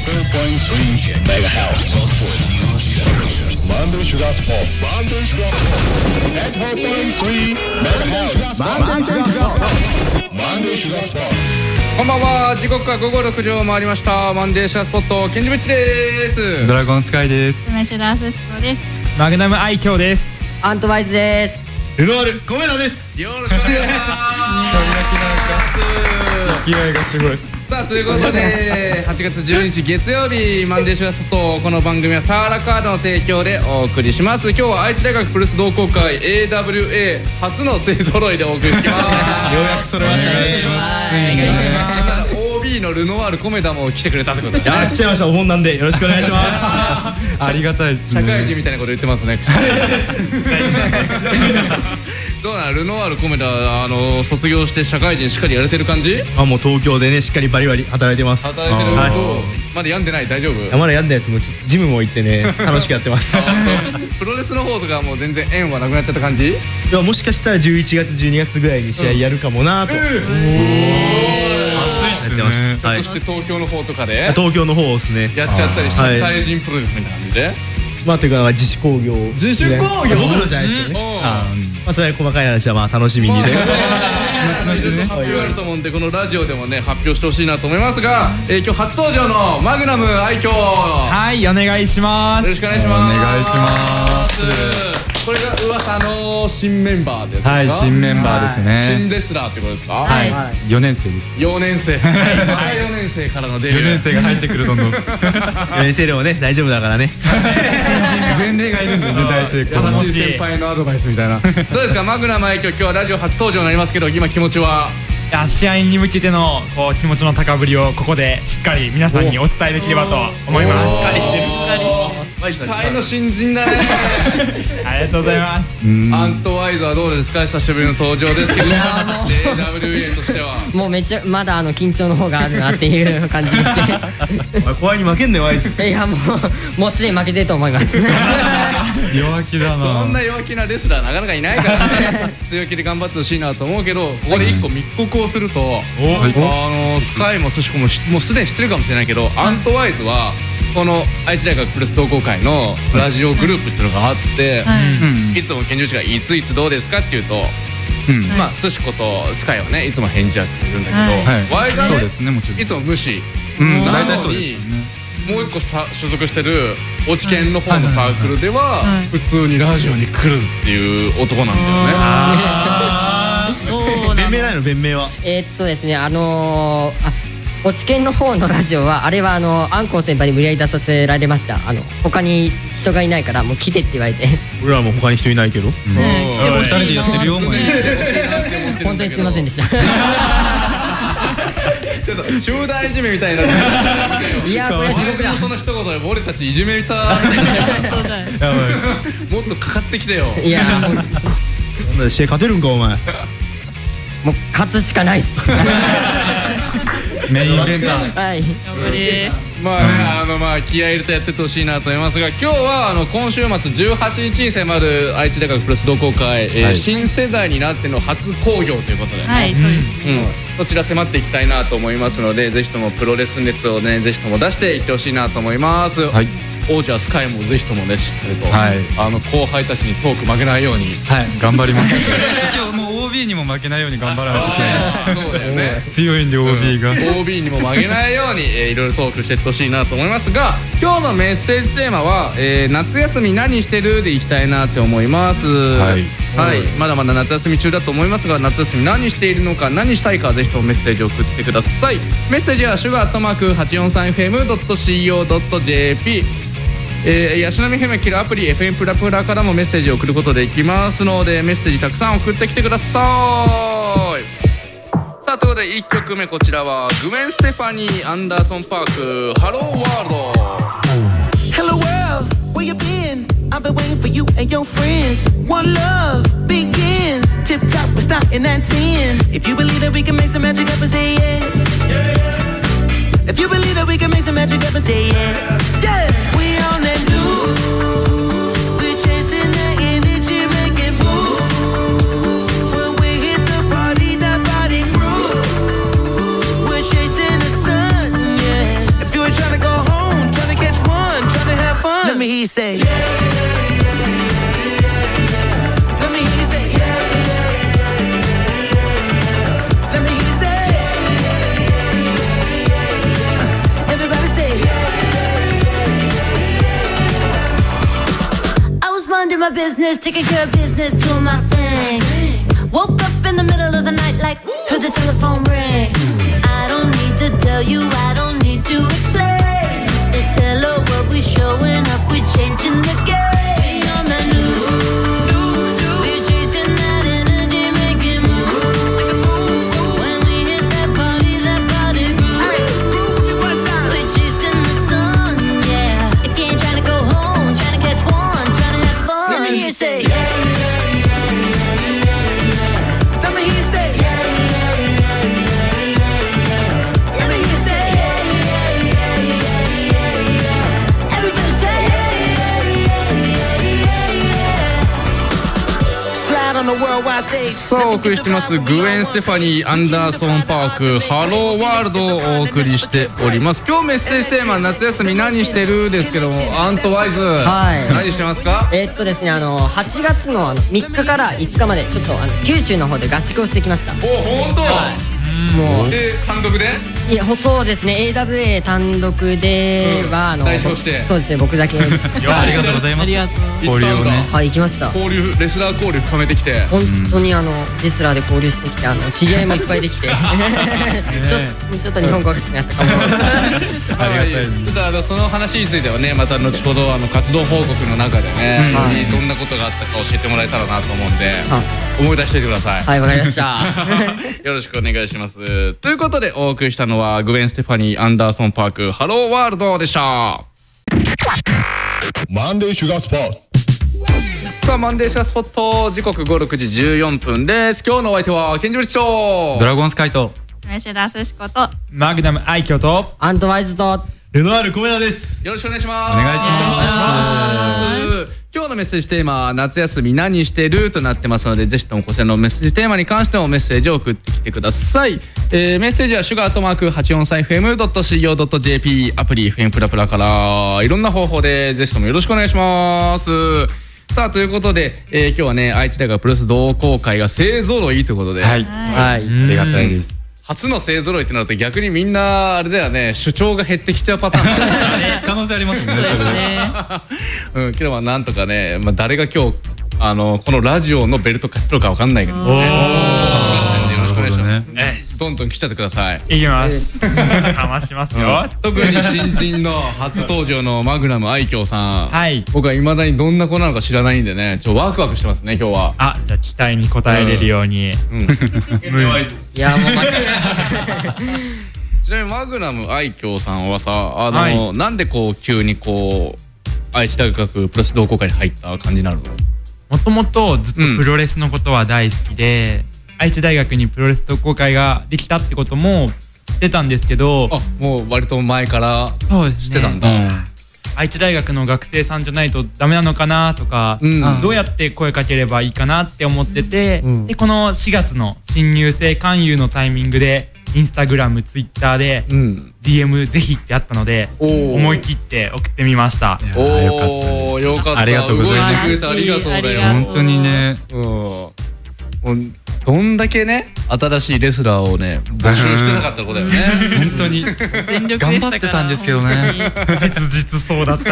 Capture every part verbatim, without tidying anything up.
Monday Sugar Sport. Monday Sugar Sport. eighty-four point three megahertz. Monday Sugar Sport. こんばんは。時刻は午後ろくじを回りました。マンデーシュガースポットケンジブッチです。 ドラゴンスカイです。 スメシダースシコです。 マグナムアイキョウです。 アントワイズです。 ルノアルコメダです。 よろしくお願いします。 一人だけなんか勢いがすごい。 さあということではちがつじゅうににち月曜日マンデーシュガースポット、この番組はサーラカードの提供でお送りします。今日は愛知大学プレス同好会 エーダブリューエー 初の勢揃いでお送りします。ようやく揃いましたね。 ついにね。 オービー のルノワールコメダも来てくれたってことで、 いや来ちゃいました。お盆なんでよろしくお願いします。 ありがたいですね。 社会人みたいなこと言ってますね。どうなのルノワールコメダ、あの卒業して社会人しっかりやれてる感じ？ あ、もう東京でねしっかりバリバリ働いてます。 働いてる。まだ病んでない？大丈夫？ まだ病んでないです。もうジムも行ってね楽しくやってます。 プロレスの方とかもう全然縁はなくなっちゃった感じ？ いや、もしかしたらじゅういちがつじゅうにがつぐらいに試合やるかもなと。 暑いっすね。 ひょっとして東京の方とかで東京の方ですね。 やっちゃったりして、対人プロレスみたいな感じで、 まあというか自主興行、 自主興行僕のじゃないですけどね。まあそれは細かい話はまあ楽しみにで発表あると思うんで、このラジオでもね発表してほしいなと思いますが、今日初登場のマグナム愛嬌、 はい、お願いします。 よろしくお願いします。 お願いします。 これが噂の新メンバーで、 はい、新メンバーですね。 新レスラーってことですか？ はい、よねん生です。 よねん生、またよねん生からのデビュー。 よねん生が入ってくる、どんどん。よねん生でもね大丈夫だからね。 前例がいるんだよね、大成功。 優しい先輩のアドバイスみたいな。どうですかマグナム愛嬌、今日はラジオ初登場になりますけど、今気持ちは？ いや、試合に向けてのこう気持ちの高ぶりをここでしっかり皆さんにお伝えできればと思います。しっかりしてる。 期待の新人だね。 ありがとうございます。 アントワイズはどうですか？久しぶりの登場ですけど、エーダブリューエー としてはもうめっちゃまだあの緊張の方があるなっていう感じでして。 怖いに負けんねワイズ。 いや、もうもうすでに負けてると思います。 弱気だな。 そんな弱気なレスラーなかなかいないからね。強気で頑張ってほしいなと思うけど、ここで一個密告をすると、あのスカイも寿司子ももうすでに知ってるかもしれないけど、アントワイズはこの愛知大学プレス同好会のラジオグループっていうのがあって、いつもケンジュチがいついつどうですかっていうと、まあ寿司子とスカイはねいつも返事やってるんだけど、ワイがねいつも無視なのに、もう一個さ所属してる落ち研の方のサークルでは普通にラジオに来るっていう男なんだよね。 弁明ないの？弁明はえーっとですね、あのー、あ落ち研の方のラジオはあれはあのアンコウ先輩に無理やり出させられました。あの他に人がいないからもう来てって言われて。 俺らも他に人いないけど、 でもふたりでやってるよ。 本当にすいませんでした。 ちょっと集団いじめみたいな。 いや、これは地獄だ。 その一言で俺たちいじめた。もっとかかってきてよ。 いや、 試合勝てるんかお前。 もう勝つしかないっす。 メインイベンター。 はい。 まあね、あのまあ気合い入れてやってってほしいなと思いますが、今日はあの今週末じゅうはちにちに迫る愛知大学プレス同好会、新世代になっての初興行ということでね。 はい、そうです。 そちら迫っていきたいなと思いますので、ぜひともプロレス熱をねぜひとも出していってほしいなと思います。はい。王者スカイもぜひともねしっかりと、はい、あの後輩たちにトーク負けないように、 はい、頑張ります。今日もう オービー にも負けないように頑張らないといけない。そうだよね。強いんで オービー が、うん、 オービー にも負けないように、えー、いろいろトークしていってほしいなと思いますが、今日のメッセージテーマは、えー、夏休み何してるでいきたいなって思います。はい、はい、まだまだ夏休み中だと思いますが、夏休み何しているのか何したいかぜひともメッセージを送ってください。メッセージは シュガー アットマーク はちよんさんエフエム ドット シーオー ドット ジェーピー、えー、ヤシナミ エフエム キルアプリ エフエム プラプラからもメッセージを送ることできますので、メッセージたくさん送ってきてください。さあということでいっきょくめ、こちらはグウェン・ステファニー・アンダーソン・パーク、ハローワールド。 Hello world, where you been? I've been waiting for you and your friends. One love begins. Tip top, we're starting at ten. If you believe that we can make some magic up and say yeah, yeah. If you believe that we can make some magic up and say yeah, yeah. We on that new, we're chasing that energy, make it move. When we hit the party, that body groove. We're chasing the sun, yeah. If you were trying to go home, me hear you say Let me hear you say Let me hear you say Everybody say I was minding my business, taking care of business, doing my thing. Woke up in the middle of the night like heard the telephone ring. I don't need to tell you, I don't need to explain. It's hello, what we showing up, we changing the game. We on the news, we're chasing that energy, making moves. When we hit that party, that party groove. We're chasing the sun, yeah. If you ain't trying to go home, trying to catch one, trying to have fun, let me hear you say yeah. さあお送りしてますグエン・ステファニー・アンダーソン・パークハローワールドをお送りしております。今日メッセージテーマ夏休み何してるですけども、アントワイズ、はい、何してますか？ えー、っとですねあのはちがつのあのみっかからいつかまでちょっとあの九州の方で合宿をしてきました。 お本当？はい、もうえ単独で？ いやそうですね エーダブリューエー 単独では、うん、あの代表してそうですね僕だけありがとうございます。交流をねはい行きました。 交流レスラー交流深めてきて本当にあのレスラーで交流してきてあの知り合いもいっぱいできてちょちょっと日本語が好きになったかも。ありがたいです。ちょっとその話についてはねまた後ほどあの活動報告の中でねどんなことがあったか教えてもらえたらなと思うんで思い出しておいてください。 はいわかりました。 よろしくお願いします。ということでお送りしたのはグエン・ステファニー・アンダーソン・パークハローワールドでした。 マンデーシュガースポット。 さあマンデーシュガースポット時刻ごろくじじゅうよんぷんです。今日のお相手はケンジョリチョドラゴンスカイとメシェダスシコとマグナムアイキョとアントワイズとルノアールコメダです。 よろしくお願いします。 お願いします。 今日のメッセージテーマは夏休み何してるとなってますのでぜひともこちらのメッセージテーマに関してもメッセージを送ってきてください。えー、メッセージはシュガートマーク はちよんさんエフエムドットシーオードットジェーピー アプリ エフエム プラプラからいろんな方法でぜひともよろしくお願いします。さあということで、えー、今日はね愛知大学プロレス同好会が勢ぞろいということで、 はい、はい、ありがたいです。 初の勢ぞろいってなると逆にみんなあれだよね主張が減ってきちゃうパターンだ可能性ありますね。 うん、今日はなんとかね、まあ、誰が今日あのこのラジオのベルト勝つのかわかんないけどね。よろしくお願いします。えどんどん来ちゃってください。 いきます。かましますよ。 特に新人の初登場のマグナム愛嬌さん。 はい。 僕は未だにどんな子なのか知らないんでね、ちょっとワクワクしてますね今日は。 あ、じゃあ期待に応えれるように。うん。いやもうちなみにマグナム愛嬌さんはさ、あのなんでこう急にこう愛知大学プロレス同好会に入った感じになるの？ もともとずっとプロレスのことは大好きで。愛知大学にプロレス同好会ができたってことも知ってたんですけど、 あもう割と前から知ってたんだ。 愛知大学の学生さんじゃないとダメなのかなとか、うん、どうやって声かければいいかなって思ってて、うん、でこのしがつの新入生勧誘のタイミングでインスタグラム、ツイッターで ディーエム ぜひってあったので、うん、思い切って送ってみました。 おおよかった。 ありがとうございます。 ありがとうだよ。 本当にね。 うんどんだけね新しいレスラーをね募集してなかったことだよね。 本当に全力頑張ってたんですけどね。 切実そうだった。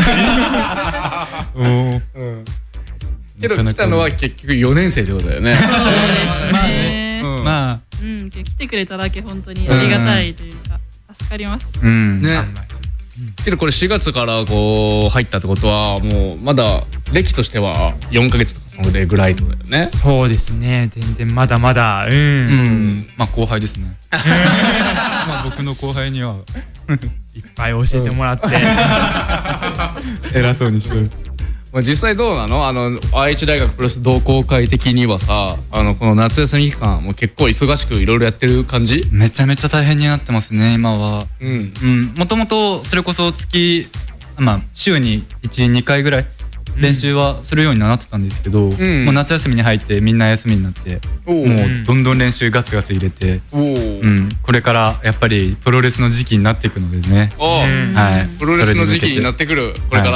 けど来たのは結局よねん生ってことだよね。 そうですね。まあうん来てくれただけ本当にありがたいというか助かります。 うんね。けどこれしがつからこう入ったってことはもうまだ歴としてはよんかげつとかそれぐらいってことだよね。 そうですね全然まだまだうん、うん、 まあ後輩ですね。まあ僕の後輩にはいっぱい教えてもらって、うん、 偉そうにしてる。 実際どうなの？あの愛知大学プロレス同好会的にはさあのこの夏休み期間もう結構忙しくいろいろやってる感じ？ めちゃめちゃ大変になってますね今は。うんうん、もともとそれこそ月まあ週にいち、にかいぐらい練習はするようになってたんですけど、うん、もう夏休みに入ってみんな休みになってもうどんどん練習ガツガツ入れて、うん、これからやっぱりプロレスの時期になっていくのでね、 はい、プロレスの時期になってくるこれから、はい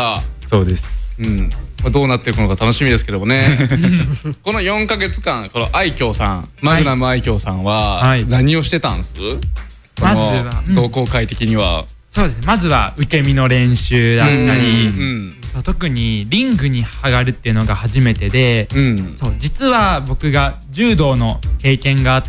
そうです。 うん。まあ、どうなっていくのか楽しみですけどもね。このよんかげつかん、この愛嬌さん、マグナム愛嬌さんは何をしてたんです？ まずは同好会的には。 そうですね。まずは受け身の練習だったり、そう特にリングに上がるっていうのが初めてで、うん、そう実は僕が柔道の経験があって、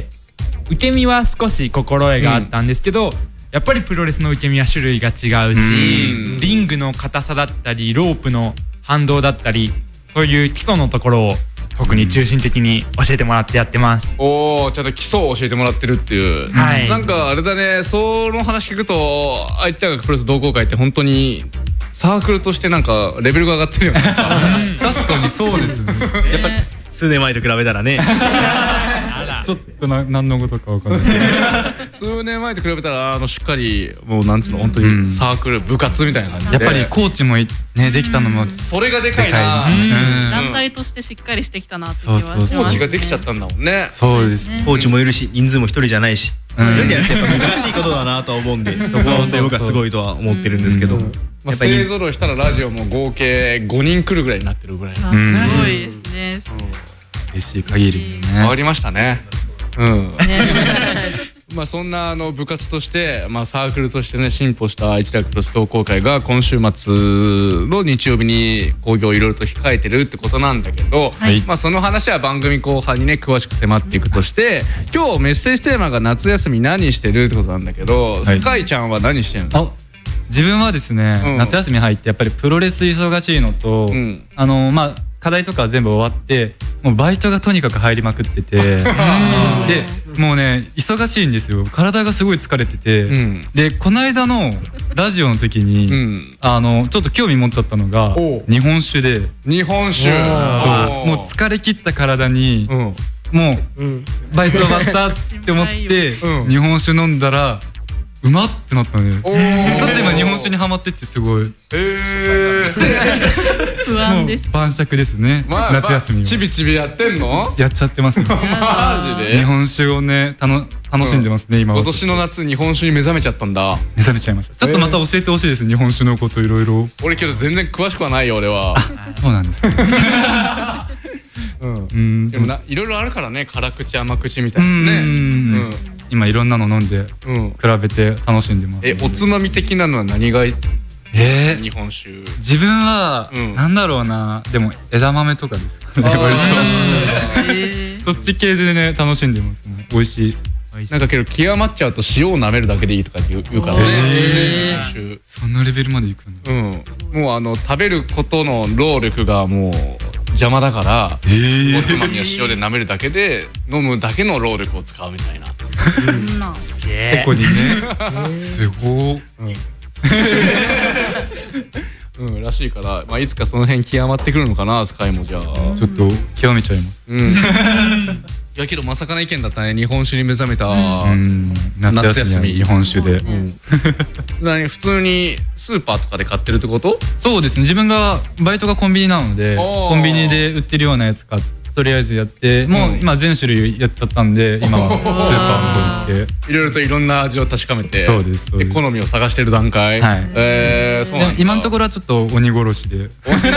受け身は少し心得があったんですけど、うん、やっぱりプロレスの受け身は種類が違うし、うん、リングの硬さだったりロープの反動だったり、そういう基礎のところを特に中心的に教えてもらってやってます。 おお、ちゃんと基礎を教えてもらってるっていう、はい、なんかあれだね、その話聞くと愛知大学プロレス同好会って本当にサークルとしてなんかレベルが上がってるよね。 確かにそうですね。 やっぱり数年前と比べたらね。 ちょっとな何のことかわかんない。 数年前と比べたらあのしっかりもうなんつうの本当にサークル部活みたいな感じで、 やっぱりコーチもねできたのもそれがでかいな。 団体としてしっかりしてきたなって気はしますね。 コーチができちゃったんだもんね。 そうです。 コーチもいるし人数も一人じゃないし、やっぱ難しいことだなとは思うんで、そこは僕はすごいとは思ってるんですけど、 やっぱり勢ぞろいしたらラジオも合計ごにん来るぐらいになってるぐらい。すごいですね。 嬉しい限りね。 変わりましたね。うん。まあそんなあの部活として、まあ、サークルとしてね進歩した愛知大学プロレス同好会が今週末の日曜日に興行をいろいろと控えてるってことなんだけど、はい、まあその話は番組後半にね詳しく迫っていくとして、今日メッセージテーマが夏休み何してるってことなんだけど、はい、スカイちゃんは何してるの？ 自分はですね、うん、夏休み入ってやっぱりプロレス忙しいのと、うん、あのまあ課題とか全部終わってもうバイトがとにかく入りまくっててでもうね忙しいんですよ。体がすごい疲れてて、うん、でこの間のラジオの時に、うん、あのちょっと興味持っちゃったのが日本酒で日本酒そうもう疲れ切った体に、うん、もう、うん、バイト終わったって思って、うん、日本酒飲んだらうまってなったね。ちょっと今日本酒にハマってってすごい。へえ。 不安です。 晩酌ですね。 まあ、夏休み。ちびちびやってんの？ やっちゃってます、ね。 マジで？ 日本酒をねたの楽しんでますね、うん、今は。 今年の夏日本酒に目覚めちゃったんだ。 目覚めちゃいました。ちょっとまた教えてほしいです、日本酒のこといろいろ。 俺けど全然詳しくはないよ俺は。 そうなんです、ね。 うん。うん。でもないろいろあるからね、辛口甘口みたいなね。うん。 今いろんなの飲んで比べて楽しんでます、 ね。え、おつまみ的なのは何がいい？えー、日本酒。 自分は、うん、なんだろうな、でも枝豆とかですかね。割とそっち系でね楽しんでますね。美味しい。 なんかけど極まっちゃうと塩を舐めるだけでいいとか言うからね。 えー、そんなレベルまでいくの？うん。もうあの食べることの労力がもう邪魔だから、えー、おつまみは塩で舐めるだけで飲むだけの労力を使うみたいな。 すげえ。ここにね。すごい。 うん、らしいから、まあいつかその辺極まってくるのかな、スカイもじゃあ。 ちょっと極めちゃいます。うん。 いやけどまさかな意見だったね。日本酒に目覚めた夏休み日本酒で。 何普通にスーパーとかで買ってるってこと？ そうですね。自分がバイトがコンビニなのでコンビニで売ってるようなやつ買って。とりあえずやって、もう今全種類やっちゃったんで、今はスーパーの方に行っていろいろといろんな味を確かめて、 そうですそうです。 好みを探してる段階。はい。えー、そうなんだ。 今のところはちょっと鬼殺しで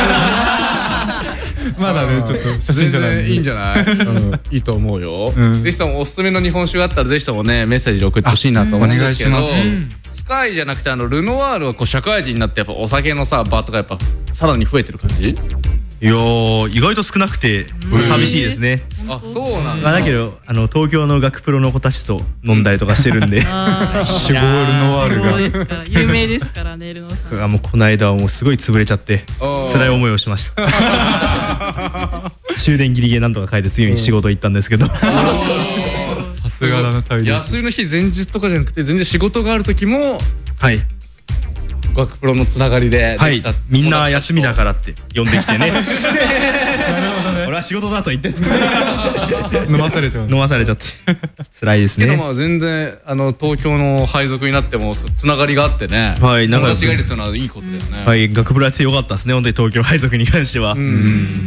まだねちょっと初心者なんでいいんじゃない？いいと思うよ。ぜひともおすすめの日本酒があったらぜひともねメッセージで送ってほしいなと思うんですけど、スカイじゃなくてあのルノワールはこう社会人になってやっぱお酒のさバーとかやっぱさらに増えてる感じ？ いや意外と少なくて寂しいですね。 あ、そうなんだ。 まあだけどあの東京の学プロの子たちと飲んだりとかしてるんで、 シュゴールノワールが有名ですからね、ルノさん。 あ、もうこの間はもうすごい潰れちゃって辛い思いをしました。終電ギリギリなんとか帰って次に仕事行ったんですけど。さすがだなタイミング。 休みの日前日とかじゃなくて全然仕事がある時も、 はい。 学プロのつながりで、 はい、みんな休みだからって呼んできてね。俺は仕事だと言って飲まされちゃう飲まされちゃって辛いですね。 けどまあ全然あの東京の配属になってもつながりがあってね、 はい、 友達がいるっていうのはいいことだよね。 はい、学プロは強かったですね、本当に東京配属に関しては。うん。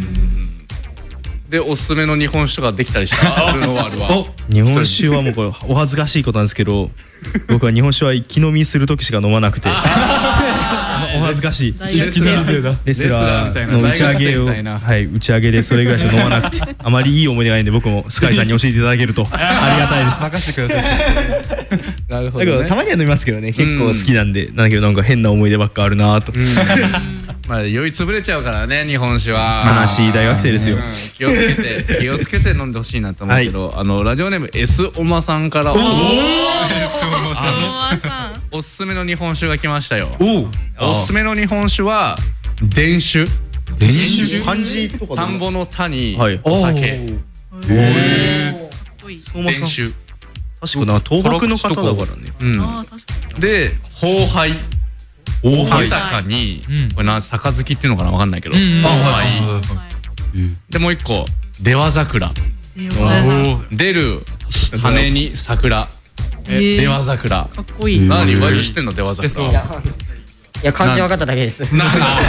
でおすすめの日本酒とかできたりしたルノワールは。 日本酒はもうこれお恥ずかしいことなんですけど、僕は日本酒は一気飲みする時しか飲まなくて。 お恥ずかしいレスラーレスラーの打ち上げをはい打ち上げでそれぐらいしか飲まなくてあまりいい思い出ないんで僕もスカイさんに教えていただけるとありがたいです。 任せてください。 なるほどだからたまには飲みますけどね結構好きなんでなんだけどなんか変な思い出ばっかあるなと。 まあ酔いつぶれちゃうからね日本酒は。 悲しい大学生ですよ。 気をつけて気をつけて飲んでほしいなと思うけどあのラジオネーム S おまさんからおすすめの日本酒が来ましたよ。おすすめの日本酒は伝酒。 伝酒漢字とか田んぼの田にお酒。伝酒確かな東北の方だからね。 で豊杯豊かにこれな杯っていうのかな分かんないけど豊杯でもう一個出羽桜出る羽に桜出羽桜。 かっこいい。 何ワイド知ってんの出羽桜。 いや漢字分かっただけです。 リ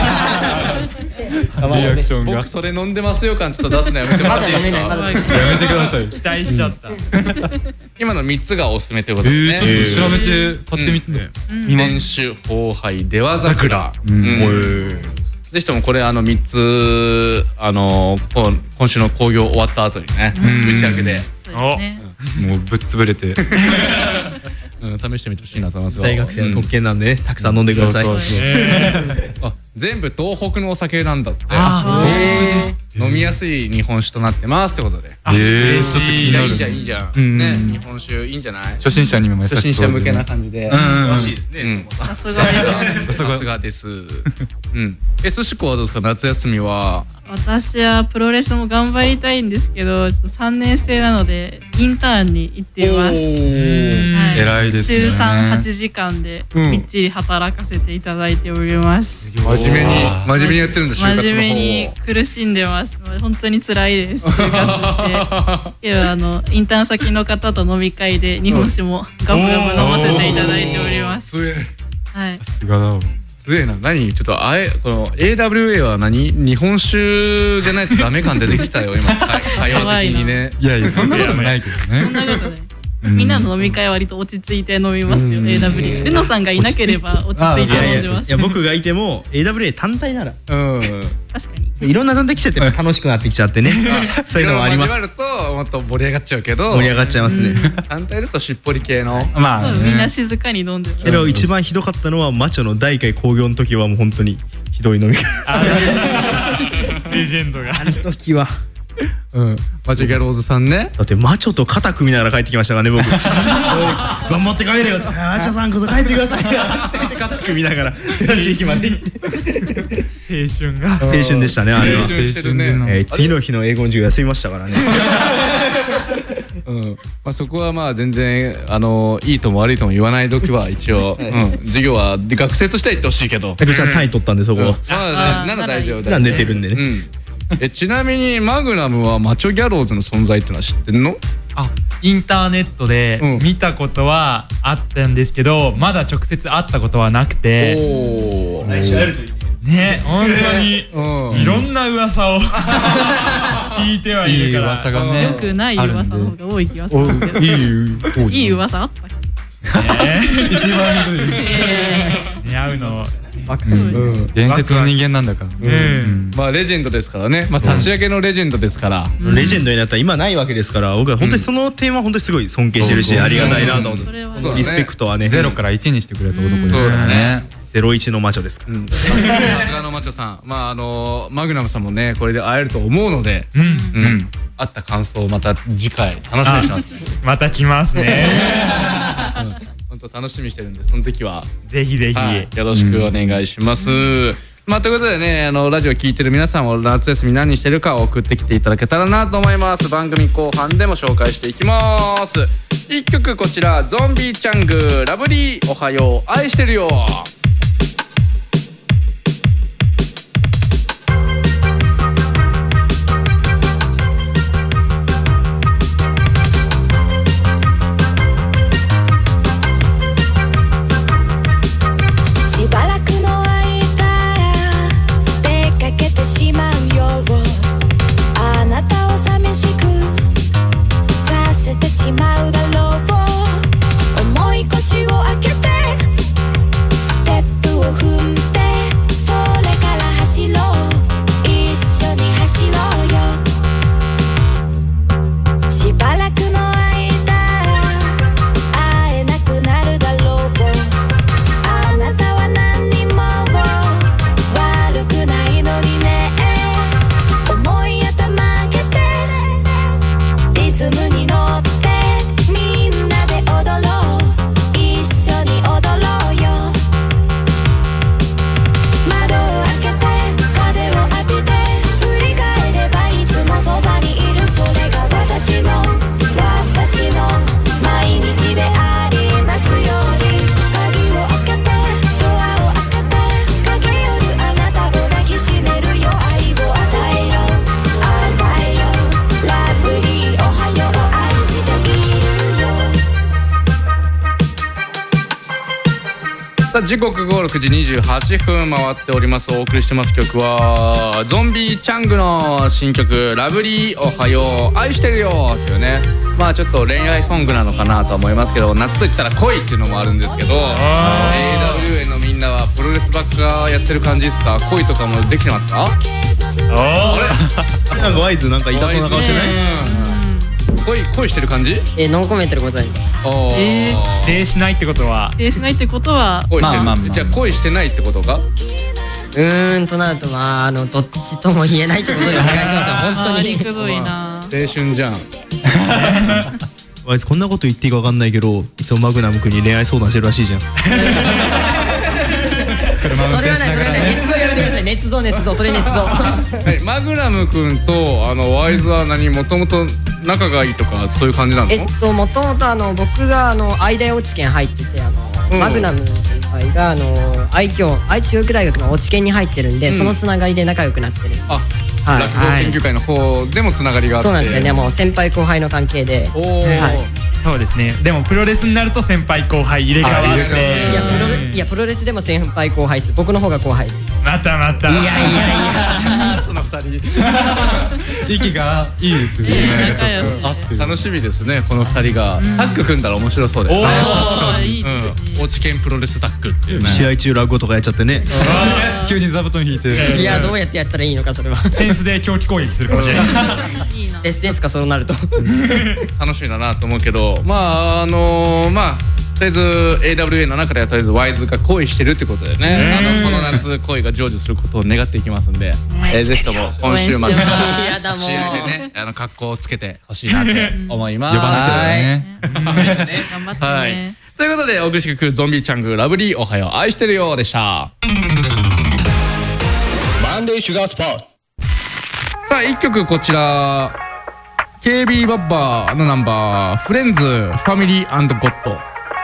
アクションが僕それ飲んでますよ感ちょっと出すのやめてもらっていいですか。 やめてください。 期待しちゃった。 今のみっつがおすすめということでね。 調べて買ってみて。 伝酒豊杯出羽桜。ぜひともこれあのみっつあの今週の興行終わった後にね打ち上げでもうぶっ潰れて試してみてほしいなと思いますが大学生の特権なんでねたくさん飲んでください。 全部東北のお酒なんだって。飲みやすい日本酒となってますってことで。 ええちょっと気になる。 いいじゃんいいじゃんね日本酒いいんじゃない。 初心者にも優しそう。 初心者向けな感じで。 らしいですね。 さすがです。 さすがです。うん。え寿司子はどうですか夏休みは。 私はプロレスも頑張りたいんですけどちょっとさんねん生なのでインターンに行っています。 偉いですね。 週さんはちじかんでみっちり働かせていただいております。 真面目に真面目にやってるんです。 真面目に苦しんでます。本当に辛いです。就活ってけどあのインターン先の方と飲み会で日本酒もガブガブ飲ませていただいております。はい。 すがだわ。 すげえな。何ちょっとあえこの エーダブリューエー は何日本酒じゃないとダメ感出てきたよ今会話的にね。 いやいやそんなこともないけどね。 そんなことない。みんなの飲み会は割と落ち着いて飲みますよ エーダブリューエー。ルノさんがいなければ落ち着いて飲んでます。 いや僕がいても エーダブリューエー 単体なら確かにいろんな単体来ちゃって楽しくなってきちゃってね。そういうのもあります。 交わるともっと盛り上がっちゃうけど盛り上がっちゃいますね。 単体だとしっぽり系のまあみんな静かに飲んでる。 けど一番ひどかったのはマチョの第一回興行の時はもう本当にひどい飲み会。 レジェンドがあの時はうんマチョギャローズさんね。 だってマチョと肩組みながら帰ってきましたからね僕。頑張って帰れよって。マチョさんこそ帰ってくださいよって肩組みながら出だし駅まで行って。 青春が青春でしたねあれは。 青春してるね。 次の日の英語の授業休みましたからね。 うんまあそこはまあ全然あのいいとも悪いとも言わない時は一応授業は学生としては言ってほしいけど。 じゃあ単位取ったんでそこ。 まあなら大丈夫だ。 なん出てるんでね。 えちなみにマグナムはマチョギャローズの存在ってのは知ってんの？ あインターネットで見たことはあったんですけどまだ直接会ったことはなくて。 来週会えるといいね本当にいろんな噂を聞いてはいるから。 噂がねよくない噂の方が多い気がするんですけど。いい噂あった？ 一番似合うの。 伝説の人間なんだから。 まあレジェンドですからね。まあ立ち上げのレジェンドですから。 レジェンドになったら今ないわけですから僕は本当にその点は本当にすごい尊敬してるしありがたいなと思って。リスペクトはねゼロからいちにしてくれた男ですからね。 ゼロイチのマチョですから。 さすがのマチョさん。まああのマグナムさんもねこれで会えると思うので会った感想をまた次回楽しみにしてますね。 また来ますね。 本当楽しみにしてるんでその時はぜひぜひよろしくお願いします。まあということでねあのラジオ聞いてる皆さんも夏休み何してるか送ってきていただけたらなと思います。番組後半でも紹介していきます。いっきょくこちらゾンビチャングラブリーおはよう愛してるよ。 しまうだろう思い越しを開けて捨て時刻ごろくじにじゅうはっぷん回っております。お送りしてます曲はゾンビチャングの新曲ラブリーおはよう愛してるよっていうね、まあちょっと恋愛ソングなのかなと思いますけど、夏といったら恋っていうのもあるんですけど、 エーダブリューエー のみんなはプロレスばっかやってる感じですか？恋とかもできてますか？ あれなんかワイズなんか痛そうな顔してない？ 恋恋してる感じ？ えノンコメントでございます。 えー、否定しないってことは否定しないってことは恋してる、まあまあまあ、じゃあ恋してないってことか？ うーんとなるとまああのどっちとも言えないってことでお願いしますよ本当に。 くどいな。 青春じゃん。 あいつこんなこと言っていいか分かんないけど、いつもマグナム君に恋愛相談してるらしいじゃん。 それはないそれはない熱造やめてください。熱造熱造それ熱造。 マグナム君とあのワイズは何もともと仲がいいとかそういう感じなの？ えっともともとあの僕があの愛大落研入ってて、あの、うん、マグナム先輩があの愛京愛知教育大学の落研に入ってるんで、うん、そのつながりで仲良くなってる。あ、 はい、落語研究会の方でもつながりがあって、 そうなんですよね。もう先輩後輩の関係で。 おー、はい、そうですね。でもプロレスになると先輩後輩入れ替わって、 いやプロレいやプロレスでも先輩後輩です。僕の方が後輩です。 またまた。 いやいやいやその二人息がいいですよね。ちょっとあって楽しみですね。この二人がタッグ組んだら面白そうだよね。高知県プロレスタッグっていうね。 試合中落語とかやっちゃってね。 急に座布団引いて。 いやどうやってやったらいいのかそれは。 センスで狂気攻撃するかもしれない。 デスですかそうなると。 楽しみだなと思うけど、まああのまあとりあえず エーダブリューエー の中ではとりあえずワイズが恋してるってことでね、あのこの夏恋が成就することを願っていきますんで、えー、ぜひとも今週末の試合でねあの格好をつけてほしいなって思います。 はい。 頑張ってね。はい。 ということでお送りしてくるゾンビチャングラブリーおはよう愛してるようでした。 マンデーシュガースポット。 さあいっきょくこちら ケービー バッバーのナンバーフレンズファミリー&ゴッド。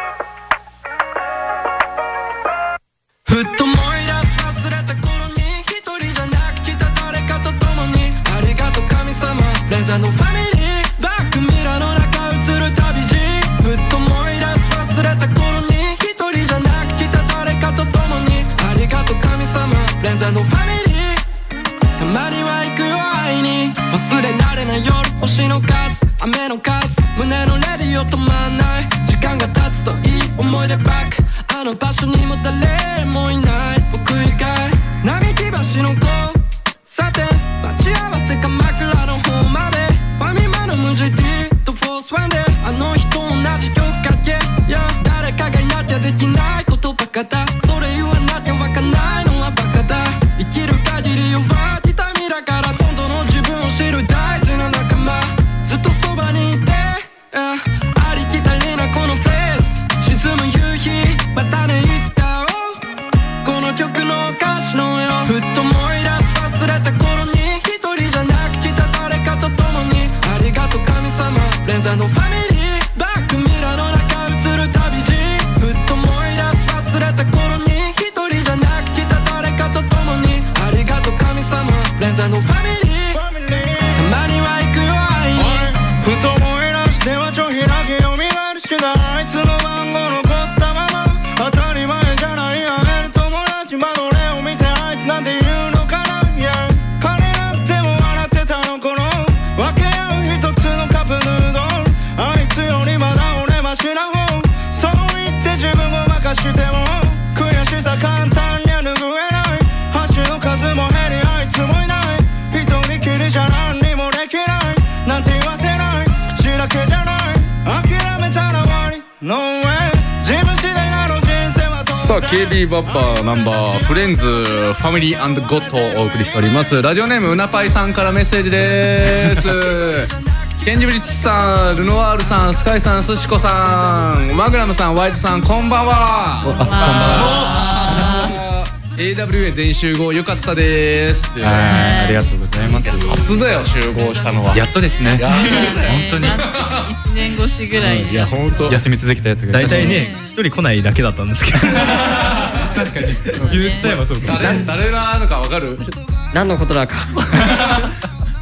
ふっと思い出す忘れた頃に一人じゃなく来た誰かと共にありがとう神様レンザのファミリーバックミラーの中映る旅路ふっと思い出す忘れた頃に一人じゃなく来た誰かと共にありがとう神様レンザのファミリーたまには行くよ会いに忘れられない夜星の数雨の数胸のレディオ止まんない時間が経つといい思い出バックあの場所にも誰もいない僕以外並木橋の交差点待ち合わせ鎌倉の方までファミマの無地 T とフォースワンであの人同じ曲かけ、yeah、誰かがいなきゃできないことばかだそれ言わなきゃわかんないのはバカだ生きる限り弱い痛みだから本当の自分を知る大事な仲間ずっとそばにいて、yeah、ありきたりなこのフレーズ沈む夕日またねいつかをこの曲の歌詞のよふっと思い出す忘れた頃に一人じゃなく来た誰かと共にありがとう神様レンザのファミリーバックミラーの中映る旅路ふっと思い出す忘れた頃に一人じゃなく来た誰かと共にありがとう神様レンザのファミリーたまには行くよ会いにふと思い出してはちょ開けよみがえるしないあいつの番号残ったまま当たり前じゃないやめる友達窓俺を見てあいつなんて言うのかな、yeah、金なくても笑ってたのこの分け合う一つのカップヌードルあいつよりまだ俺マシな方そう言って自分を任しても悔しさ簡単には拭えない箸の数も減りあいつもいない一人きりじゃ何にもできないなんて言わせない口だけじゃない諦めたら終わり No way 自分次第なの人生はさあ ケービー バッバーナンバーフレンズファミリー&ゴッドをお送りしております。ラジオネームうなぱいさんからメッセージです。ケンジブリッジさん、ルノワールさん、スカイさん、スシコさん、マグラムさん、ワイズさん、こんばんは。こんばんは。エーダブリューエー 全集合良かったです。 ありがとうございます。 初だよ集合したのは。 やっとですね。本当に。 一年越しぐらい。 いや本当。 休み続けたやつが。 大体ね一人来ないだけだったんですけど。 確かに。言っちゃえばそうか。 誰誰なのかわかる？ 何のことだか。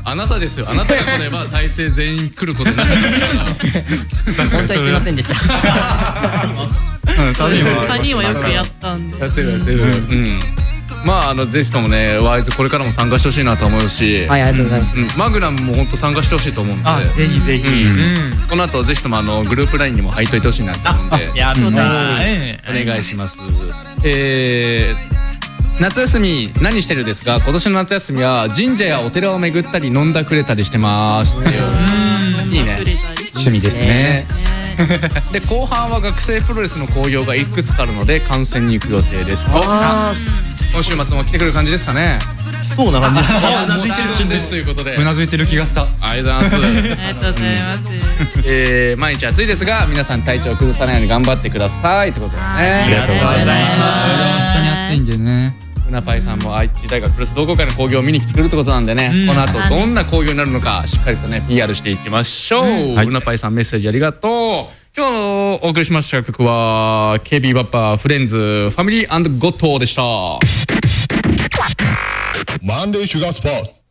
あなたですよ。あなたが来れば大勢全員来ることになる。 本当にすいませんでした。 さんにんはよくやったんで。 やってるやってる。うん。まああのぜひともね、ワイズこれからも参加してほしいなと思うし、 はい、ありがとうございます。 マグナムも本当参加してほしいと思うんで、 あ、ぜひぜひ。 この後ぜひともあのグループラインにも入っといてほしいなと思うんで、 やったー。 お願いします。えー、夏休み何してるですか？今年の夏休みは神社やお寺を巡ったり飲んだくれたりしてますっていう。いいね。 趣味ですね。 で後半は学生プロレスの興行がいくつかあるので観戦に行く予定ですと。今週末も来てくる感じですかね。 そうな感じです。 うなずいてるですということで。 うなずいてる気がした。 ありがとうございます。 ありがとうございます。 えー、毎日暑いですが皆さん体調を崩さないように頑張ってくださいってことでね。 ありがとうございます。 本当に暑いんでね。 うなぱいさんも アイティー 大学プロレス同好会の興行を見に来てくるってことなんでね、この後どんな興行になるのかしっかりとね ピーアール していきましょう。うなぱいさんメッセージありがとう。今日お送りしました曲は ケービー バッパーフレンズファミリー&ゴッドでした。 マンデーシュガースポット。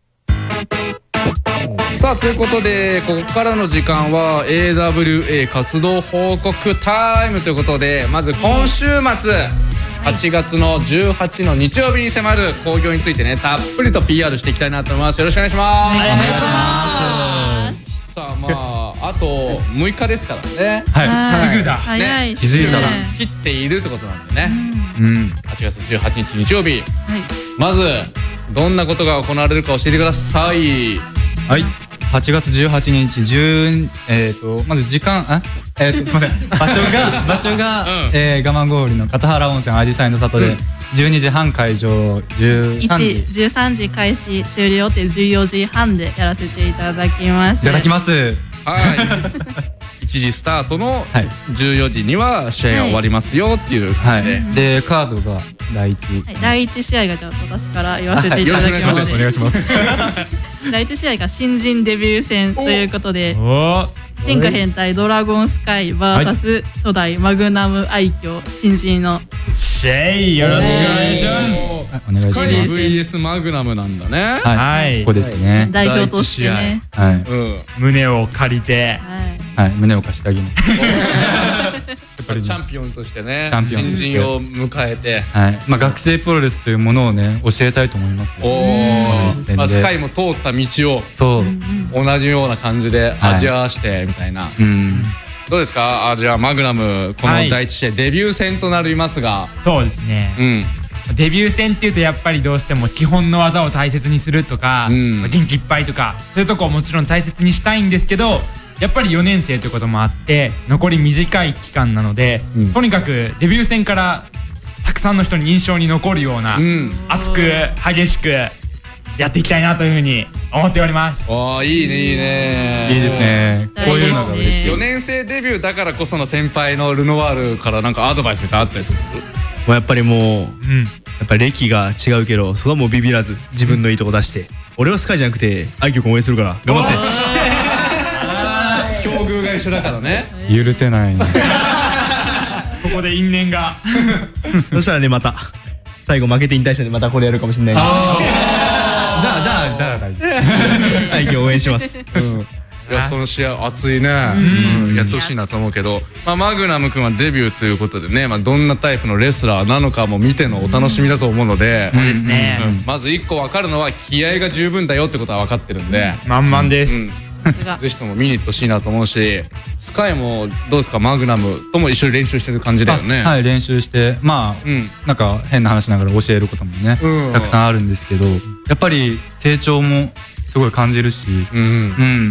さあということでここからの時間は エーダブリューエー 活動報告タイムということで、まず今週末はちがつのじゅうはちの日曜日に迫る興行についてねたっぷりと ピーアール していきたいなと思います。よろしくお願いします。 お願いします。 さあまああとむいかですからね。 はい。 すぐだ。 早い。 気づいたら切っているってことなんでね。 うん。 はちがつじゅうはちにち日曜日。まずどんなことが行われるか教えてください。 はい。はちがつじゅうはちにちじゅうえっとまず時間あえっとすみません場所が場所がえ蒲郡の片原温泉あじさいの里でじゅうにじはん会場じゅうさんじじゅうさんじ開始終了ってじゅうよじはんでやらせていただきます。 いただきます。 はい。いちじスタートのじゅうよじには試合が終わりますよっていう感じで、 はい、でカードがだいいち、 はい、だいいち試合がじゃあ私から言わせていただきます。 お願いします。 だいいち試合が新人デビュー戦ということで天下変態ドラゴンスカイ ブイエス 初代マグナム愛嬌新人のシェイよろしくお願いします。 お願いします。 スカイ ブイエス マグナムなんだね。 はい、ここですね。 代表としてね、 はい、 胸を借りて、 はい、胸を貸してあげる。 チャンピオンとしてね、 新人を迎えて、 はい、まあ学生プロレスというものをね教えたいと思います。 おお、スカイも通った道をそう同じような感じで味わわしてみたいな。どうですか？あ、じゃあマグナムこのだいいち試合デビュー戦となりますが、 そうですね。うん。デビュー戦っていうとやっぱりどうしても基本の技を大切にするとか、元気いっぱいとかそういうとこをもちろん大切にしたいんですけど。やっぱりよねん生ということもあって残り短い期間なので、うん、とにかくデビュー戦からたくさんの人に印象に残るような、うん、熱く激しくやっていきたいなというふうに思っております。 おー、いいねいいねいいですね。こういうのが嬉しい。 よねん生デビューだからこその先輩のルノワールからなんかアドバイスみたいなのあったりする？ もうやっぱりもう、うん、やっぱり歴が違うけどそこはもうビビらず自分のいいとこ出して、俺はスカイじゃなくて愛嬌応援するから頑張って。 境遇が一緒だからね。 許せない。ここで因縁が。 そしたらねまた最後負けて引退したんでまたこれやるかもしれない。じゃあじゃあじゃあ愛嬌応援します。 いやその試合熱いね。やってほしいなと思うけど、まあマグナム君はデビューということでね、まあどんなタイプのレスラーなのかも見てのお楽しみだと思うので、 そうですね。 まず一個分かるのは気合が十分だよってことは分かってるんで、 満々です。 ぜひとも見に行ってほしいなと思うし、スカイもどうですか？マグナムとも一緒に練習してる感じだよね。 はい、練習してまあ、うん、なんか変な話しながら教えることもね、うん、たくさんあるんですけど、やっぱり成長もすごい感じるし、うん、うん、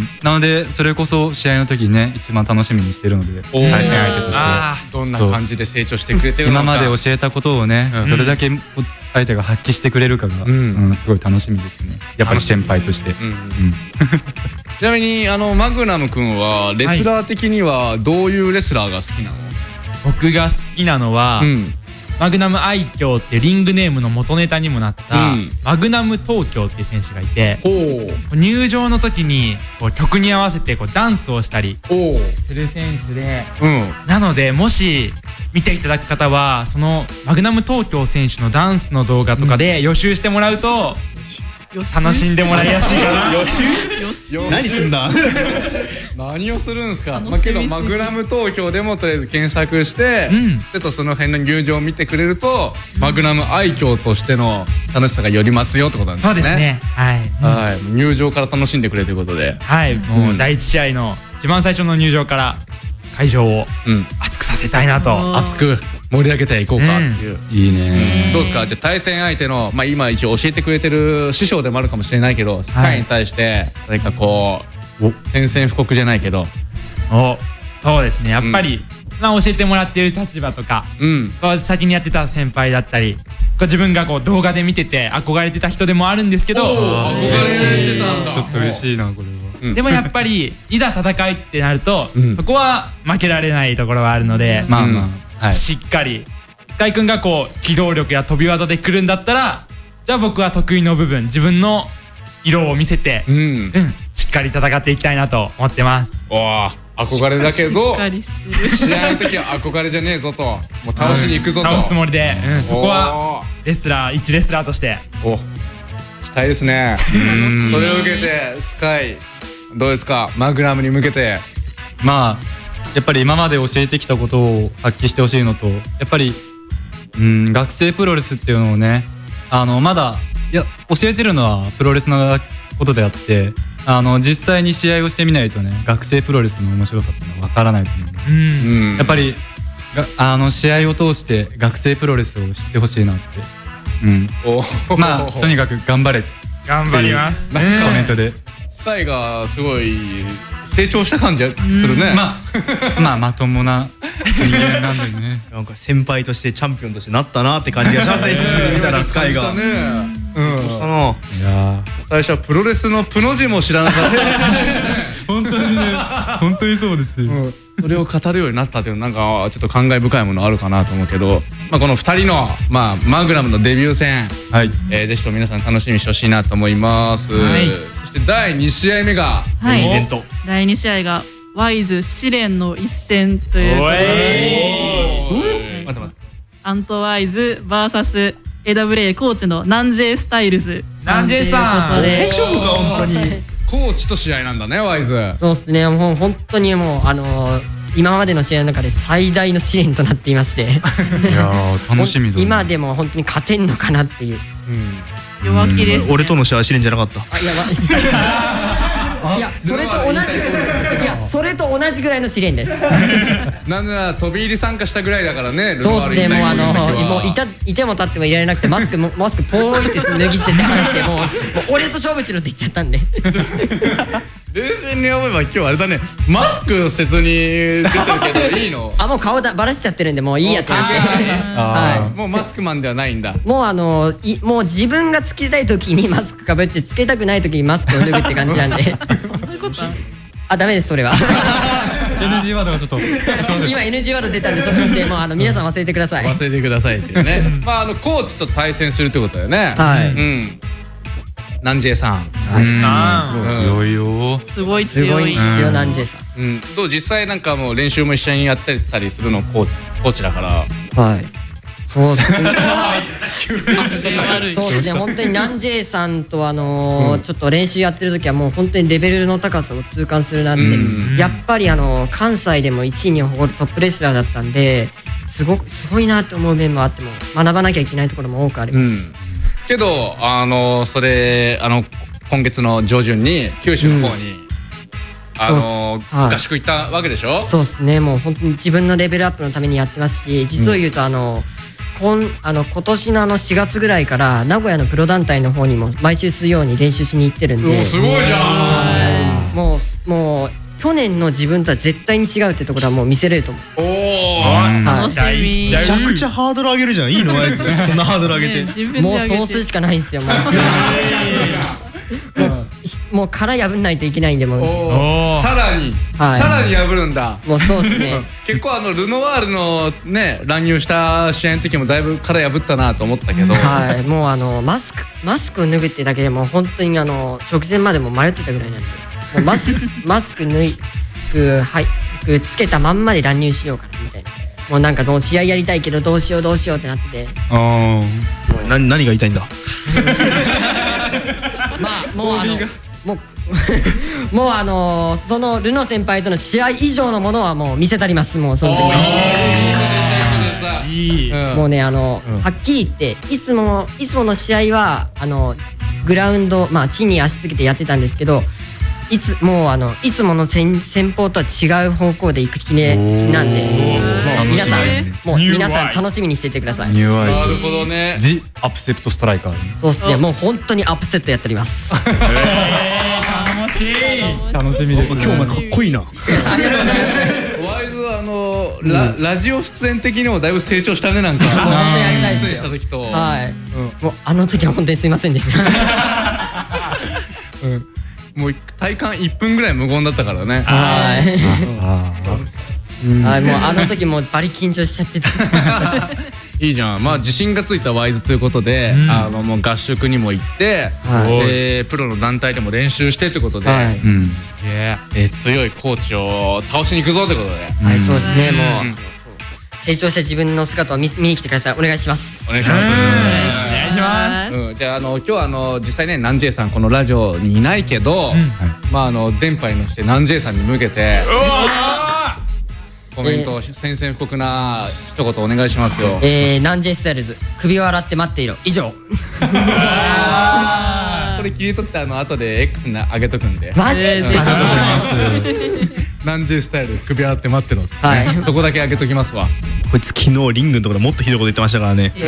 なのでそれこそ試合の時にね一番楽しみにしてるので、対戦相手としてどんな感じで成長してくれてるのか、 今まで教えたことをね、うん、どれだけ相手が発揮してくれるかが、うんうん、すごい楽しみですね。やっぱり先輩として。 ちなみにあのマグナム君はレスラー的にはどういうレスラーが好きなの？ 僕が好きなのは、うん、マグナム愛嬌ってリングネームの元ネタにもなった、うん、マグナム東京っていう選手がいて、入場の時にこう曲に合わせてこうダンスをしたりする選手で、うん、なのでもし見ていただく方はそのマグナム東京選手のダンスの動画とかで予習してもらうと、 楽しんでもらいやすいかな。 予習何すんだ何をするんですか。まあけどマグナム東京でもとりあえず検索して、うん、ちょっとその辺の入場を見てくれると、うん、マグナム愛嬌としての楽しさがよりますよってことなんですね。 そうですね。はい。 はい。入場から楽しんでくれということで。 はい。もうだいいち試合の一番最初の入場から会場を熱くさせたいなと、 熱く盛り上げていこうかっていう。 いいね。 どうですか。じゃあ対戦相手のまあ今一応教えてくれてる師匠でもあるかもしれないけど、スカイに対して何かこう宣戦布告じゃないけど。 お、そうですね。やっぱり、うん、まあ教えてもらっている立場とか、うん、先にやってた先輩だったり、自分がこう動画で見てて憧れてた人でもあるんですけど、 憧れてたんだ。 ちょっと嬉しいなこれは。 うん、でもやっぱりいざ戦いってなると、うん、そこは負けられないところがあるので、 まあまあ、はい、 しっかりスカイ君がこう機動力や飛び技で来るんだったら、じゃあ僕は得意の部分、自分の色を見せて、うんうん、しっかり戦っていきたいなと思ってます。 お憧れだけど試合の時は憧れじゃねえぞと、もう倒しに行くぞと、 うん、倒すつもりで、うん、そこはレスラー一レスラーとしてお期待ですね。それを受けてスカイどうですか。マグナムに向けて。 まあやっぱり今まで教えてきたことを発揮してほしいのと、やっぱりうん学生プロレスっていうのをね、あのまだいや教えてるのはプロレスのことであって、あの実際に試合をしてみないとね、学生プロレスの面白さっていうのは分からないと思うので、うん、やっぱりあの試合を通して学生プロレスを知ってほしいなって、うん、まあとにかく頑張れ頑張ります。 コメントでスカイがすごい成長した感じするね。 まあまあまともな人間なんでね。 なんか先輩としてチャンピオンとしてなったなって感じがしますね。久しぶりに見たらスカイが。 いや最初はプロレスのプの字も知らなかった。 本当にね、本当にそうですよ。 それを語るようになったっていうのなんかちょっと感慨深いものあるかなと思うけど、まあこのふたりのまあマグナムのデビュー戦、はい、えー、ぜひとも皆さん楽しみにしてほしいなと思います。はい、そしてだいに試合目がメインイベント。 だいに試合がワイズ試練の一戦ということで、待って待って、アントワイズ ブイエスエーダブリューエー コーチのナンジェイスタイルズナンジェイさん。 大丈夫か本当に。 コーチと試合なんだねワイズ。 そうですね、もう本当にもうあのー、今までの試合の中で最大の試練となっていまして、いや楽しみだ、ね、 今でも本当に勝てんのかなっていう、 うん、弱気です、ね、 俺との試合は試練じゃなかった。 あ、いや、ま、いやそれと同じいやそれと同じぐらいの試練です。 なんなら飛び入り参加したぐらいだからね。 そうですね、もうあのもういたいても立ってもいられなくて、マスクもマスクポーイって脱ぎ捨ててはってもうもう俺と勝負しろって言っちゃったんで。 冷静に思えば今日あれだね、マスクせずに出てるけどいいの？ あ、もう顔だバラしちゃってるんでもういいやってなって、 はい、もうマスクマンではないんだ。 もうあのいもう自分がつけたい時にマスクかぶって、つけたくない時にマスクを脱ぐって感じなんで。あ、ダメですそれは。 エヌジー ワードがちょっと今 エヌジー ワード出たんで、そこでもうあの皆さん忘れてください。 忘れてくださいっていうね。まああのコーチと対戦するってことだよね。 はい。 うん。ナンジェイさん。 強いよ。 すごい強いですよナンジェイさん。 うん。どう実際なんかもう練習も一緒にやったりたりするのコーチだから。 はい。そうですね。そうですね。本当にナンジェイさんとあのちょっと練習やってる時はもう本当にレベルの高さを痛感するなって。やっぱりあの関西でもいちいに誇るトップレスラーだったんで、すごくすごいなと思う面もあっても学ばなきゃいけないところも多くあります。 けどあのそれあの今月の上旬に九州の方に、うん、あの合宿行ったわけでしょ。 そうですね、もう本当に自分のレベルアップのためにやってますし、実を言うとあの、うん、今, あの今年のあのしがつぐらいから名古屋のプロ団体の方にも毎週水曜に練習しに行ってるんで、 すごいじゃん。 もうもう去年の自分とは絶対に違うってところはもう見せれると思う。 おお、 楽しみ。 めちゃくちゃハードル上げるじゃん。いいのワイズ。こんなハードル上げて。 もうそうするしかないんですよ。もうもう殻破んないといけないんで、もうさらにさらに破るんだ。 もうそうですね。 結構あのルノワールのね乱入した試合の時もだいぶ殻破ったなと思ったけど、 はい、もうあのマスクマスクを脱ぐってだけでも本当にあの直前までも迷ってたぐらいなんで、もうマスクマスク脱ぐはいつけたまんまで乱入しようかなみたいな。もうなんかもう試合やりたいけどどうしようどうしようってなってて。 ああ。何何が言いたいんだ。 もうあのもうもうあのそのルノ先輩との試合以上のものはもう見せたりますもうその時もうねあのはっきり言っていつもいつもの試合はあのグラウンドまあ地に足つけてやってたんですけどいつもうあのいつもの戦戦法とは違う方向で行く気ねなんでもう皆さんもう皆さん楽しみにしていてください。 ニューアイズなるほどね。 ジアップセットストライカー。 そうですねもう本当にアップセットやっております。 楽しい。 楽しみですね。 今日もかっこいいな。 ありがとうございます。 ワイズはあのララジオ出演的にもだいぶ成長したねなんか。 本当にありがたいですよ。 出演した時と。 はい。もうあの時は本当にすいませんでした。 もう体感いっぷんぐらい無言だったからね。 はい。はいもうあの時もバリ緊張しちゃってた。 いいじゃん。まあ自信がついたワイズということで、あのもう合宿にも行って、でプロの団体でも練習してってことで、え強いコーチを倒しに行くぞってことで。 はいそうですねもう成長した自分の姿を見見に来てください。お願いします。 お願いします。 お願いします。 うんじゃああの今日はあの実際ねナンジェイさんこのラジオにいないけど、まああの電波に乗してナンジェイさんに向けて。コメント宣戦布告な一言お願いしますよ。 えー、ナンジェイスタイルズ首を洗って待っていろ以上。 これ切り取ってあの後で X に上げとくんで。 マジですか。 ナンジェイスタイル首洗って待ってろってね。そこだけ上げときますわ。 こいつ昨日リングのところでもっとひどいこと言ってましたからね。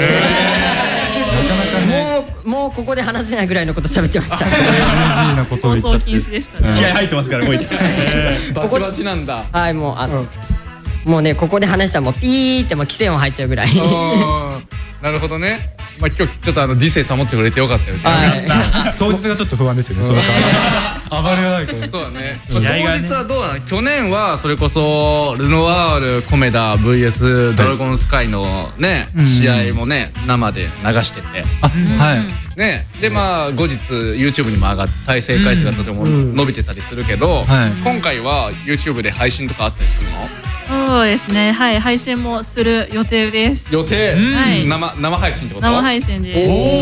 もうもうここで話せないぐらいのこと喋ってました。 エヌジー なことを言っちゃって。 禁止でしたね。 気合入ってますからこいつ。 バチバチなんだ。 はいもうあの。もうねここで話したらもうピーってもう規制音入っちゃうぐらい。 なるほどね。まあ今日ちょっとあの理性保ってくれてよかったよ。 当日がちょっと不安ですよね。暴れがないから。 そうだね。当日はどうなの？去年はそれこそルノワールコメダ ブイエス ドラゴンスカイのね試合もね生で流してて。 はい。 ねでまあ後日 YouTube にも上がって再生回数がとても伸びてたりするけど、今回は YouTube で配信とかあったりするの？ そうですねはい配信もする予定です。 予定？生生配信ってこと？ 生配信です。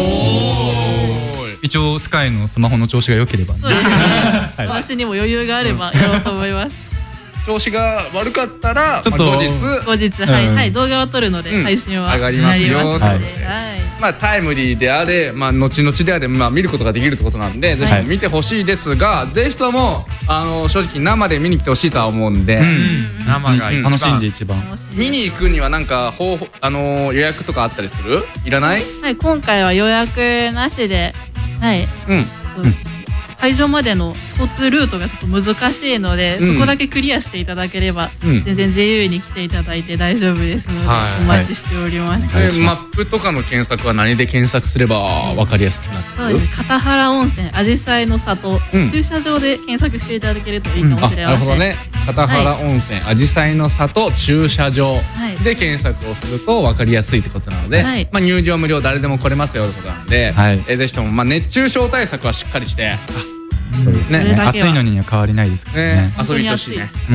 一応スカイのスマホの調子が良ければ。 そうですね。私にも余裕があればやろうと思います。 調子が悪かったらちょっと後日後日はいはい動画を撮るので配信は上がりますよってことで、まあタイムリーであれまあ後々であれまあ見ることができるってことなんでぜひ見てほしいですが、ぜひともあの正直生で見に来てほしいとは思うんで、 生が楽しんで一番見に行くにはなんか方法あの予約とかあったりする？いらない？ はい今回は予約なしではいうん会場までの交通ルートがちょっと難しいので、そこだけクリアしていただければ、全然自由に来ていただいて大丈夫ですので、お待ちしております。 マップとかの検索は何で検索すれば分かりやすくなってる？ そうです。片原温泉あじさいの里、駐車場で検索していただけるといいかもしれません。 なるほどね。片原温泉あじさいの里駐車場で検索をすると分かりやすいってことなので、まあ入場無料誰でも来れますよってことなんで、ぜひともまあ熱中症対策はしっかりして。 ね、暑いのには変わりないですからね。 遊びとしね。うん。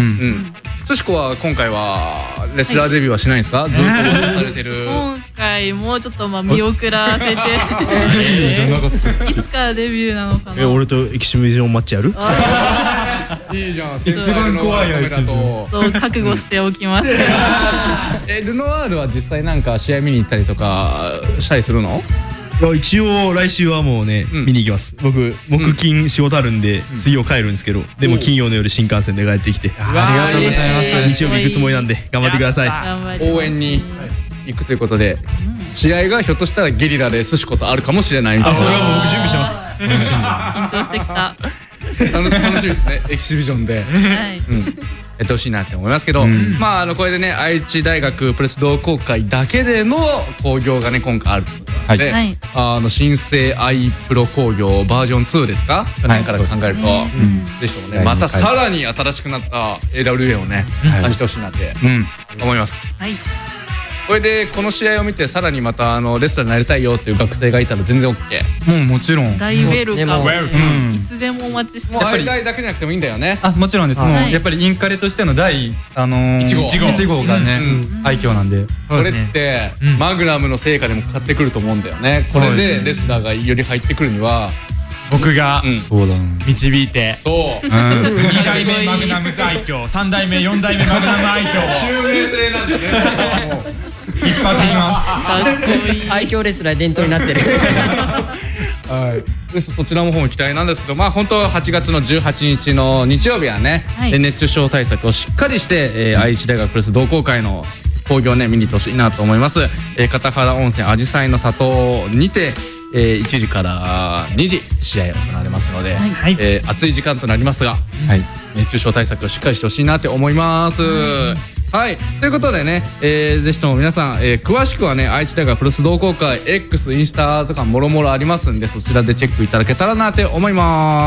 すしこは今回はレスラーデビューはしないんですか？ずっとされてる。 今回もちょっとまあ見送らせて。デビューじゃなかった。 いつからデビューなのかな。 え、俺とエキシビジョンマッチやる？ いいじゃん。 一番怖いやつ。 そう覚悟しておきます。 え、ルノワールは実際なんか試合見に行ったりとかしたりするの？ 一応来週はもうね見に行きます。僕木金仕事あるんで水曜帰るんですけど、でも金曜の夜新幹線で帰ってきてありがとうございます。 日曜日行くつもりなんで頑張ってください。応援に行くということで試合がひょっとしたらゲリラですしことあるかもしれないみたいな。 それはもう僕準備してます。 緊張してきた。 楽しみですね。エキシビジョンでやってほしいなって思いますけど、まああのこれでね愛知大学プレス同好会だけでの興行がね今回あるということなので、あの新生愛プロ興行バージョンツーですか、去年から考えるとぜひともねまたさらに新しくなった エーダブリューエー をね感じてほしいなって思います。これでこの試合を見てさらにまたあのレスラーになりたいよっていう学生がいたら全然 OK？ もうもちろん大ウェルカム、いつでもお待ちしてます。 もう愛大だけじゃなくてもいいんだよね。 あ、もちろんです。もうやっぱりインカレとしての第あのいち号がね愛嬌なんで、 これってマグナムの成果でもかかってくると思うんだよね。これでレスラーがより入ってくるには僕がそうだ導いて、 そうにだいめマグナム愛嬌、さんだいめよんだいめマグナム愛嬌、 襲名制なんだね。 引っ張ってきます。 かっこいい。愛嬌レスラー伝統になってる。 はい、でそちらの方も期待なんですけど、まあ本当はちがつのじゅうはちにちの日曜日はね、 はい、 熱中症対策をしっかりして、えー、愛知大学プロレス同好会の興行をね見に行ってほしいなと思います。えー、片原温泉あじさいの里にて、えー、いちじからにじ試合が行われますので、はい、えー、暑い時間となりますが、はい、熱中症対策をしっかりしてほしいなって思います。はい、ということでね、えー、ぜひとも皆さん、えー、詳しくはね愛知大学プロレス同好会 X、インスタとかもろもろありますんで、そちらでチェックいただけたらなって思います。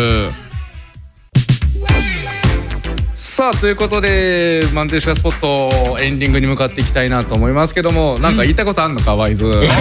さあということでマンテーシカスポットエンディングに向かっていきたいなと思いますけども、なんか言いたいことあんのか、ワイズ。なんだ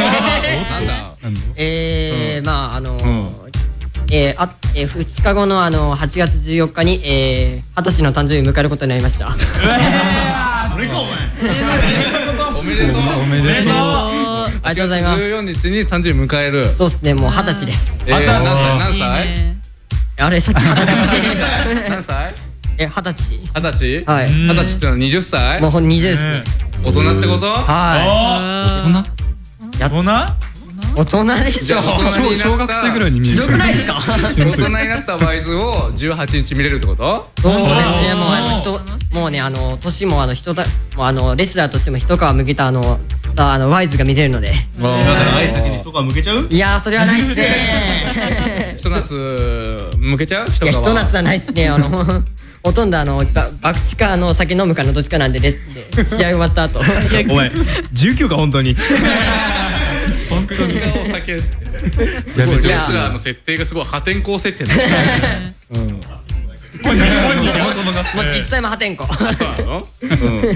えー、まああのーえー、あえー、ふつかごのあのはちがつじゅうよっかにえー、はたちの誕生日を迎えることになりました。 それかお前。 おめでとう。 おめでとう。 ありがとうございます。 じゅうよっかにちに誕生日迎える。 そうですね、もうはたちです。 えー、何歳何歳？ あれさっきはたちって何歳？ え、はたち。 はたち？ はい。 はたちってのははたち？ もうほんにじゅうですね。 大人ってこと？ はい。 大人？ 大人？ 大人でしょ。 小学生ぐらいに見える。 ひどくないですか？ 大人になったワイズをじゅうはちにち見れるってこと？ そうですね。もうあの人もうねあの年もあの人だもうあのレスラーとしても一皮向けたあのあのワイズが見れるので。 だから愛先に一皮向けちゃう？ いやそれはないっすね。 ひと夏向けちゃう？ いやひと夏はないっすね。あのほとんどあの爆地かの酒飲むかのどっちかなんでレで試合終わった後。 お前じゅうきゅうか本当に。 本当にお酒。レスラーの設定がすごい破天荒設定なんだ。うん。 もう実際も破天荒。 そうなの？うん。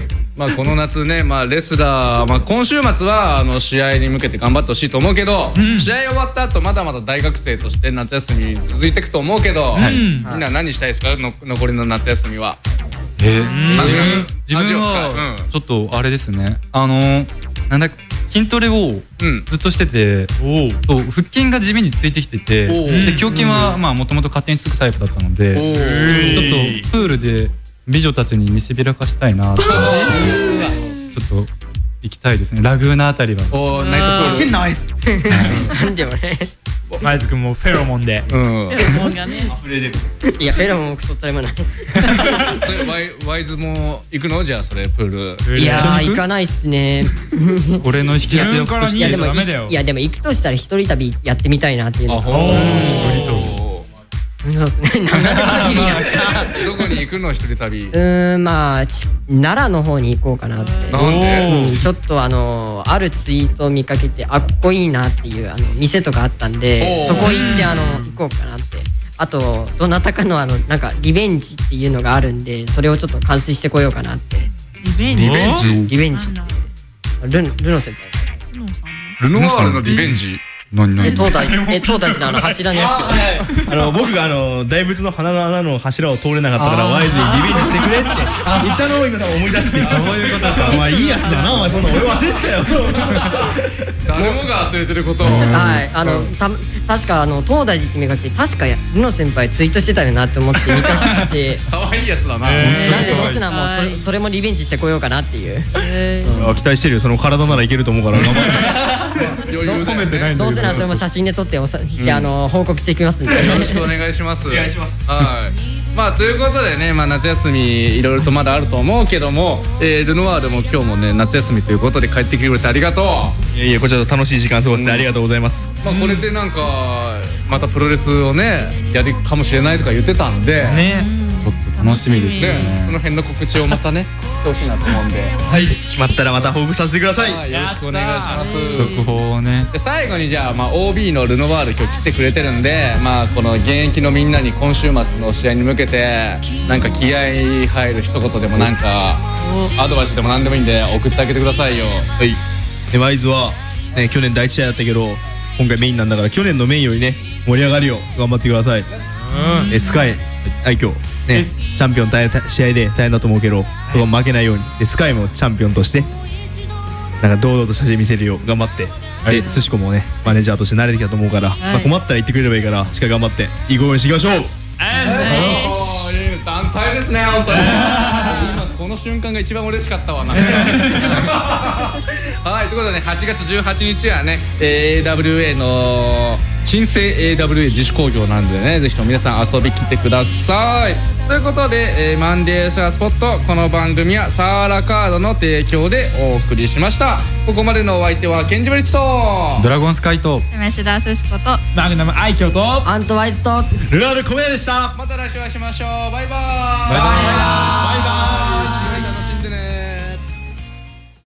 まあこの夏ね、まあレスラー、まあ今週末はあの試合に向けて頑張ってほしいと思うけど、試合終わった後まだまだ大学生として夏休み続いていくと思うけど、みんな何したいですか？の残りの夏休みは。 えー、自分自分はちょっとあれですね。あのなんだ筋トレをずっとしてて、そう腹筋が地味についてきてて、で胸筋はまあもともと勝手につくタイプだったので、ちょっとプールで美女たちに見せびらかしたいなと思ってちょっと行きたいですね。ラグーナあたりは。 おナイトプール。 変なアイス。 なんで俺。 ワイズ君もフェロモンで。 うん。 フェロモンがね。 溢れ出る。 いやフェロモンもクソったりもない。 それワイワイズも行くの？じゃあそれプール。 いやー行かないっすね。 俺の引き当てをからいやでもいやでも行くとしたら一人旅やってみたいなっていうの。 あほー。 一人旅。 そうですね。なんではっきり言うんですか。 どこに行くの一人旅？ うーんまあ奈良の方に行こうかなって。 なんで？ ちょっとあのあるツイートを見かけてあここいいなっていうあの店とかあったんでそこ行ってあの行こうかなって。あとどなたかのあのなんかリベンジっていうのがあるんでそれをちょっと完遂してこようかなって。 リベンジ？ リベンジ？ リベンジってルルノ先輩。 ルノワールのリベンジ？ 何何？ え東大え東大寺のあの柱のやつよ。 あの僕があの大仏の鼻の穴の柱を通れなかったからワイズにリベンジしてくれって言ったのを今思い出して。そういうことか。お前いいやつだなお前。そんな俺忘れてたよ。 誰もが忘れてること。 はいあのた確かあの東大寺って見かけて確かルノ先輩ツイートしてたよなって思って見かけて。 可愛いやつだな。 なんでどうせならもうそれそれもリベンジしてこようかなっていう。 期待してるよ。その体ならいけると思うから頑張って。 褒めてないんだけど。 どうせならそれも写真で撮っておさ、うん、あの報告していきますんでよろしくお願いします。 お願いします。 はい。まあということでね、まあ夏休みいろいろとまだあると思うけども、えー、ルノワールも今日もね夏休みということで帰ってきてくれてありがとう。 いやいやこちら楽しい時間過ごしてありがとうございます。 まあこれでなんかまたプロレスをねやるかもしれないとか言ってたんで、 ね、 ちょっと楽しみですね。 その辺の告知をまたねしてほしいなと思うんで、 はい、決まったらまた報告させてください。 よろしくお願いします。 続報をね。 で最後にじゃあまあ オービー のルノワール今日来てくれてるんで、まあこの現役のみんなに今週末の試合に向けてなんか気合い入る一言でもなんかアドバイスでも何でもいいんで送ってあげてくださいよ。 はい。でワイズはね去年第一試合だったけど今回メインなんだから去年のメインよりね盛り上がるよ頑張ってください。うん。スカイ愛嬌ねチャンピオン大試合で大変だと思うけどそこ負けないようにでスカイもチャンピオンとしてなんか堂々と写真見せるよう頑張って、で寿司子もねマネージャーとして慣れてきたと思うから、まあ困ったら言ってくれればいいからしっかり頑張っていいご応援していきましょう。 団体ですね本当に。今この瞬間が一番嬉しかったわな。はい、ということでねはちがつじゅうはちにちはね エーダブリューエー の新生 エーダブリューエー 自主興行なんでねぜひとも皆さん遊び来てください。ということで、えー、マンデーシャースポットこの番組はサーラカードの提供でお送りしました。ここまでのお相手はケンジブリッジとドラゴンスカイと梅田寿司子とマグナム愛嬌とアントワイズとルナール小宮でした。 また来週お会いしましょう。バイバーイ。 バイバイ。 バイバーイ。